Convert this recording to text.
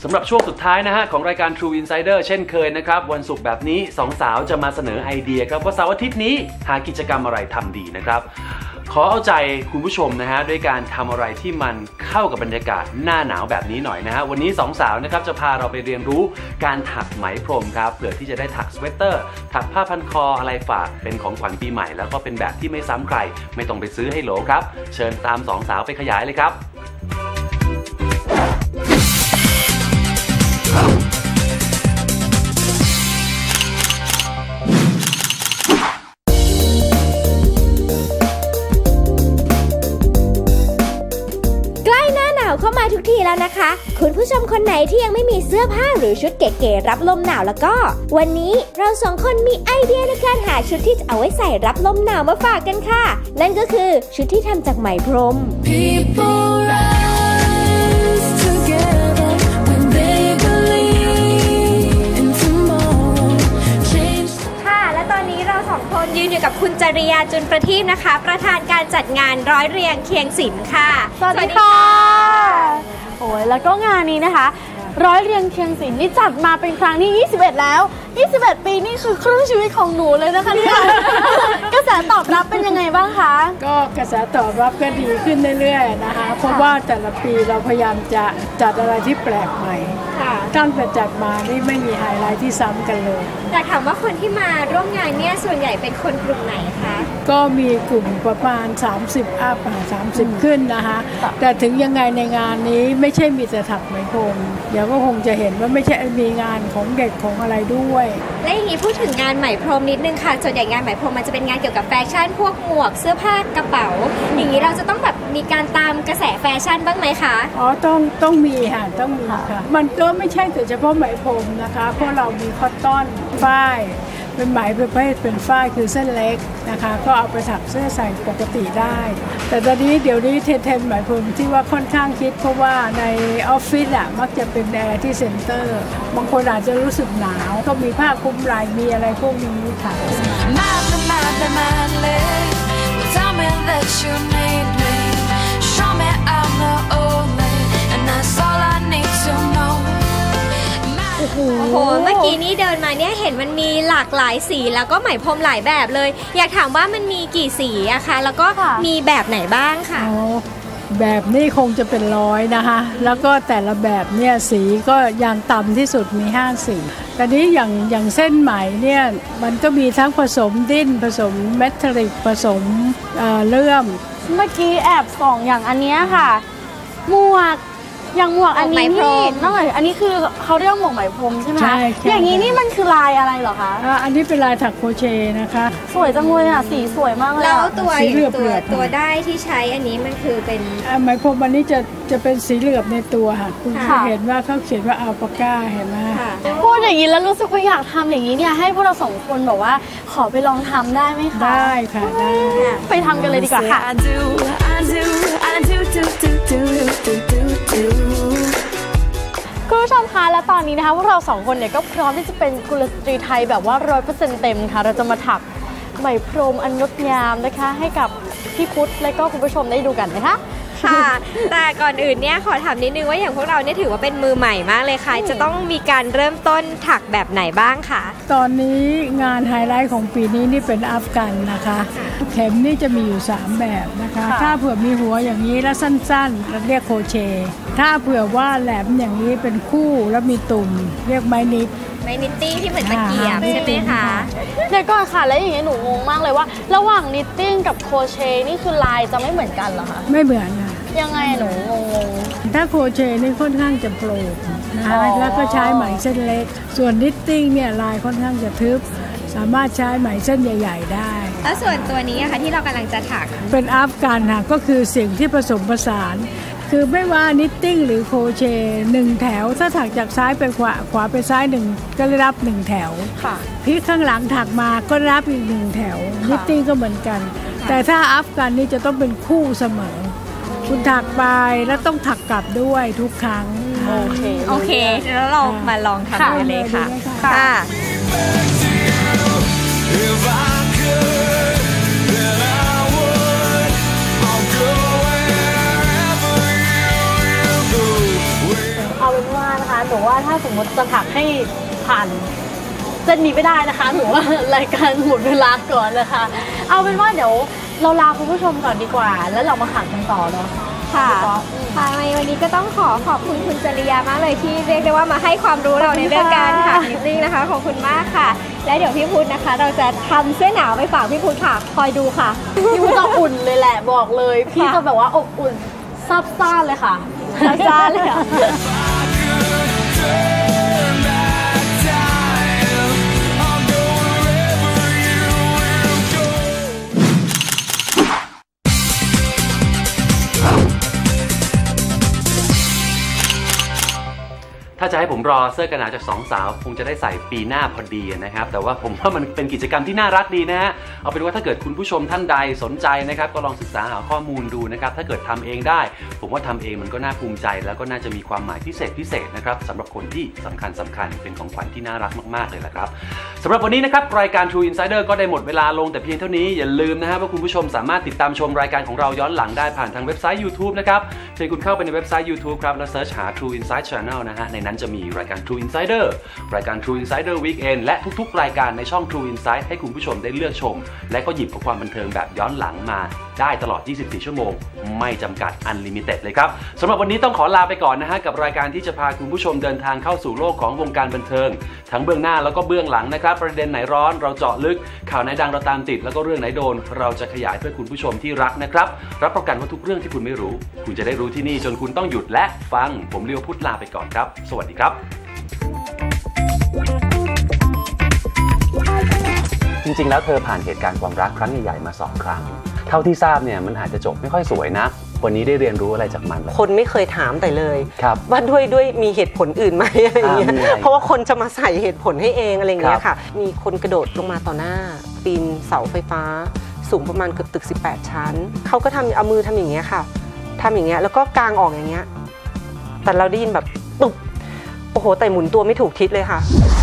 สำหรับช่วงสุดท้ายนะฮะของรายการ True Insider เช่นเคยนะครับวันศุกร์แบบนี้2 สาวจะมาเสนอไอเดียครับว่าเสาร์อาทิตย์นี้หากิจกรรมอะไรทำดีนะครับขอเอาใจคุณผู้ชมนะฮะด้วยการทำอะไรที่มันเข้ากับบรรยากาศหน้าหนาวแบบนี้หน่อยนะฮะวันนี้2 สาวนะครับจะพาเราไปเรียนรู้การถักไหมพรมครับเพื่อที่จะได้ถักสเวตเตอร์ถักผ้าพันคออะไรฝากเป็นของขวัญปีใหม่แล้วก็เป็นแบบที่ไม่ซ้ำใครไม่ต้องไปซื้อให้โหลครับเชิญตาม2 สาวไปขยายเลยครับเข้ามาทุกทีแล้วนะคะคุณผู้ชมคนไหนที่ยังไม่มีเสื้อผ้าหรือชุดเก๋ๆรับลมหนาวแล้วก็วันนี้เรา2 คนมีไอเดียในการหาชุดที่จะเอาไว้ใส่รับลมหนาวมาฝากกันค่ะนั่นก็คือชุดที่ทำจากไหมพรมยืนอยู่กับคุณจริยาจุลประทีปนะคะประธานการจัดงานร้อยเรียงเคียงศิลป์ค่ะสวัสดีค่ะโอ้ยแล้วก็งานนี้นะคะร้อยเรียงเคียงศิลป์นี่จัดมาเป็นครั้งที่21แล้ว21 ปีนี่คือครึ่งชีวิตของหนูเลยนะคะเนี่ยกระแสตอบรับเป็นยังไงบ้างคะก็กระแสตอบรับก็ดีขึ้นเรื่อยๆนะคะเพราะว่าแต่ละปีเราพยายามจะจัดอะไรที่แปลกใหม่ตั้งแต่จัดมานี่ไม่มีไฮไลท์ที่ซ้ำกันเลยแต่ถามว่าคนที่มาร่วมงานเนี่ยส่วนใหญ่เป็นคนกลุ่มไหนคะก็มีกลุ่มประมาณ30 อัพ30 ขึ้นนะคะแต่ถึงยังไงในงานนี้ไม่ใช่มีแต่ถักไหมพรมเดี๋ยวก็คงจะเห็นว่าไม่ใช่มีงานของเด็กของอะไรด้วยและอย่างนี้พูดถึงงานไหมพรมนิดนึงค่ะส่วนใหญ่งานไหมพรมมันจะเป็นงานเกี่ยวกับแฟชั่นพวกหมวกเสื้อผ้ากระเป๋าอย่างนี้เราจะต้องแบบมีการตามกระแสแฟชั่นบ้างไหมคะอ๋อต้องมีค่ะต้องมีค่ะมันก็ไม่ใช่แต่เฉพาะไหมพรมนะคะเพราะเรามีคอตตอนฝ้ายเป็นไหมประเภทเป็นฝ้ายคือเส้นเล็กนะคะก็เอาไปถักเสื้อใส่ปกติได้แต่ตอนนี้เดี๋ยวนี้เทรนด์ไหมพรมที่ว่าค่อนข้างคิดเพราะว่าในออฟฟิศอ่ะมักจะเป็นแอร์ที่เซ็นเตอร์บางคนอาจจะรู้สึกหนาวก็มีผ้าคลุมไหล่มีอะไรพวกนี้ถักโอ้โหเมื่อกี้นี้เดินมาเนี่ยเห็นมันมีหลากหลายสีแล้วก็ไหมพรมหลายแบบเลยอยากถามว่ามันมีกี่สีอะคะแล้วก็มีแบบไหนบ้างค่ะแบบนี้คงจะเป็น100นะคะแล้วก็แต่ละแบบเนี่ยสีก็อย่างต่ำที่สุดมี5 สีแต่นี้อย่างเส้นไหมเนี่ยมันก็มีทั้งผสมดิ้นผสมเมทัลลิกผสมเลื่อมเมื่อกี้แอบส่องอย่างอันนี้ค่ะหมวกอย่างหมวกอันนี้นี่น้องหน่อยอันนี้คือเขาเรียกหมวกไหมพรมใช่ไหมใช่อย่างนี้นี่มันคือลายอะไรเหรอคะอันนี้เป็นลายถักโครเชต์นะคะสวยจังเลยอ่ะสีสวยมากเลยแล้วตัวได้ที่ใช้อันนี้มันคือเป็นไหมพรมอันนี้จะเป็นสีเหลือบในตัวค่ะคุณเห็นว่าเขาเขียนว่าอัลปาก้าเห็นไหมพูดอย่างนี้แล้วรู้สึกว่าอยากทำอย่างนี้เนี่ยให้พวกเรา2 คนบอกว่าขอไปลองทำได้ไหมคะได้ค่ะได้ไปทำกันเลยดีกว่าค่ะคุณผู้ชมคะและตอนนี้นะคะพวกเรา2 คนเนี่ยก็พร้อมที่จะเป็นกุลสตรีไทยแบบว่า100%เต็มค่ะเราจะมาถักไหมพรมอันงดงามนะคะให้กับพี่พุทธและก็คุณผู้ชมได้ดูกันนะคะค่ะแต่ก่อนอื่นเนี่ยขอถามนิดนึงว่าอย่างพวกเราเนี่ยถือว่าเป็นมือใหม่มากเลยค่ะจะต้องมีการเริ่มต้นถักแบบไหนบ้างคะตอนนี้งานไฮไลท์ของปีนี้นี่เป็นอัฟกันนะคะเข็มนี่จะมีอยู่3 แบบนะคะถ้าเผื่อมีหัวอย่างนี้แล้วสั้นๆเราเรียกโครเชต์ถ้าเผื่อว่าแหลมอย่างนี้เป็นคู่แล้วมีตุ่มเรียกไม้นิดติ้งที่เหมือนตะเกียบใช่ไหมคะเดี๋ยวก่อนค่ะแล้วอย่างนี้หนูงงมากเลยว่าระหว่างนิตติ้งกับโครเชต์นี่คือลายจะไม่เหมือนกันเหรอคะไม่เหมือนค่ะยังไงหนูงงถ้าโครเชต์นี่ค่อนข้างจะโปร่งนะคะแล้วก็ใช้ไหมเส้นเล็กส่วนนิตติ้งเนี่ยลายค่อนข้างจะทึบสามารถใช้ไหมเส้นใหญ่ๆได้แล้วส่วนตัวนี้นะคะที่เรากำลังจะถักเป็นอัฟกันค่ะก็คือสิ่งที่ผสมผสานคือไม่ว่านิตติ้งหรือโครเชต์1 แถวถ้าถักจากซ้ายไปขวาไปซ้าย1ก็ได้รับ1 แถวพลิกข้างหลังถักมาก็รับอีก1 แถวนิตติ้งก็เหมือนกันแต่ถ้าอัฟกันนี่จะต้องเป็นคู่เสมอคุณถักไปแล้วต้องถักกลับด้วยทุกครั้งโอเคแล้วเรามาลองทำกันเลยค่ะเอาเป็นว่านะคะหนูว่าถ้าสมมติจะถักให้ผ่านเส้นนี้ไม่ได้นะคะหนูว่ารายการหมดเวลาก่อนนะคะเอาเป็นว่าเดี๋ยวเราลาคุณผู้ชมก่อนดีกว่าแล้วเรามาถักกันต่อเนาะค่ะวันนี้ก็ต้องขอบคุณคุณจริยามากเลยที่เรียกได้ว่ามาให้ความรู้เราในเรื่องการถักนิตติ้งนะคะขอบคุณมากค่ะและเดี๋ยวพี่พุทธนะคะเราจะทำเสื้อหนาวไปฝากพี่พุทธค่ะคอยดูค่ะพี่พุทธจะอุ่นเลยแหละบอกเลยพี่จะแบบว่าอบอุ่นซับซ่านเลยค่ะซับซ่านเลยค่ะถ้าจะให้ผมรอเสื้อกันหนาวจากสองสาวคงจะได้ใส่ปีหน้าพอดีนะครับแต่ว่าผมว่ามันเป็นกิจกรรมที่น่ารักดีนะฮะเอาเป็นว่าถ้าเกิดคุณผู้ชมท่านใดสนใจนะครับก็ลองศึกษาหาข้อมูลดูนะครับถ้าเกิดทำเองได้ผมว่าทำเองมันก็น่าภูมิใจแล้วก็น่าจะมีความหมายพิเศษนะครับสำหรับคนที่สำคัญเป็นของขวัญที่น่ารักมากๆเลยละครับสำหรับวันนี้นะครับรายการ True Insider ก็ได้หมดเวลาลงแต่เพียงเท่านี้อย่าลืมนะฮะว่าคุณผู้ชมสามารถติดตามชมรายการของเราย้อนหลังได้ผ่านทางเว็บไซต์ YouTube นะครับเพียงคุณเข้าไปในเว็บไซต์ YouTube ครับแล้วเสิร์ชหา True Insight Channel นะฮะในนั้นจะมีรายการ True Insider รายการ True Insider Weekend และทุกๆรายการในช่อง True Insight ให้คุณผู้ชมได้เลือกชมและก็หยิบเอาความบันเทิงแบบย้อนหลังมาได้ตลอด 24 ชั่วโมงไม่จำกัด Unlimited เลยครับสำหรับวันนี้ต้องขอลาไปก่อนนะฮะกับรายการที่จะพาคุณผู้ชมเดินทางเข้าสู่โลกของวงการบันเทิงทั้งเบื้องหน้าแล้วก็เบื้องหลังนะครับประเด็นไหนร้อนเราเจาะลึกข่าวไหนดังเราตามติดแล้วก็เรื่องไหนโดนเราจะขยายเพื่อคุณผู้ชมที่รักนะครับรับประกันว่าทุกเรื่องที่คุณไม่รู้คุณจะได้รู้ที่นี่จนคุณต้องหยุดและฟังผมเลียวพุทธลาไปก่อนครับสวัสดีครับจริงๆแล้วเธอผ่านเหตุการณ์ความรักครั้งใหญ่ๆมา2 ครั้งเท่าที่ทราบเนี่ยมันอาจจะจบไม่ค่อยสวยนะวันนี้ได้เรียนรู้อะไรจากมันคนไม่เคยถามแต่เลยว่าด้วยมีเหตุผลอื่นไหมอะไรอย่างเงี้ยเพราะว่าคนจะมาใส่เหตุผลให้เองอะไรอย่างเงี้ยค่ะมีคนกระโดดลงมาต่อหน้าปีนเสาไฟฟ้าสูงประมาณเกือบตึก18 ชั้นเขาก็เอามือทำอย่างเงี้ยค่ะทำอย่างเงี้ยแล้วก็กางออกอย่างเงี้ยแต่เราได้ยินแบบตุ๊บโอ้โหแต่หมุนตัวไม่ถูกทิศเลยค่ะ